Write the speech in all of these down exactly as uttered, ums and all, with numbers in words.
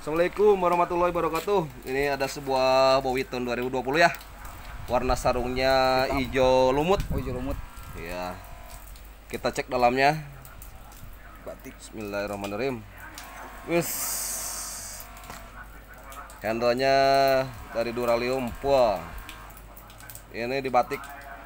Assalamualaikum warahmatullahi wabarakatuh. Ini ada sebuah Bowiton dua ribu dua puluh ya. Warna sarungnya hijau lumut. Oh, hijau lumut. Ya. Kita cek dalamnya. Batik. Bismillahirrahmanirrahim. Wis. Handle-nya dari Duralium. Wah. Ini di batik.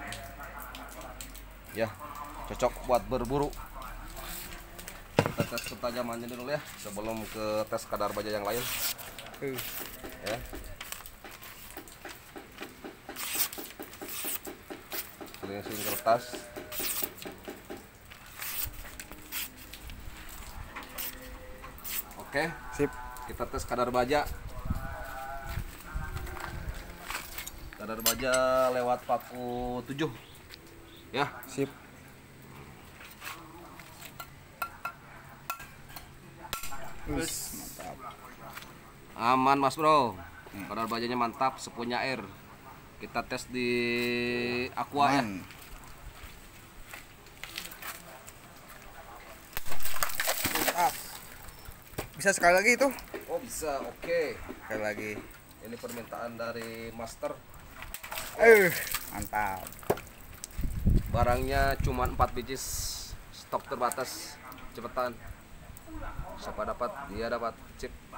Ya, cocok buat berburu. Kita tes ketajamannya dulu ya sebelum ke tes kadar baja yang lain. Uh. Ya. Cleansing kertas. Oke, Sip. kita tes kadar baja. Kadar baja lewat paku tujuh. Ya, Sip. Us, mantap. aman Mas Bro. Kadar bajanya mantap, sepunya air. Kita tes di aqua ya. Man. Mantap. Bisa sekali lagi itu? Oh bisa, oke. Sekali lagi. Ini permintaan dari Master. Eh, mantap. Barangnya cuma empat biji, stok terbatas. Cepetan. Siapa dapat, dia dapat chip.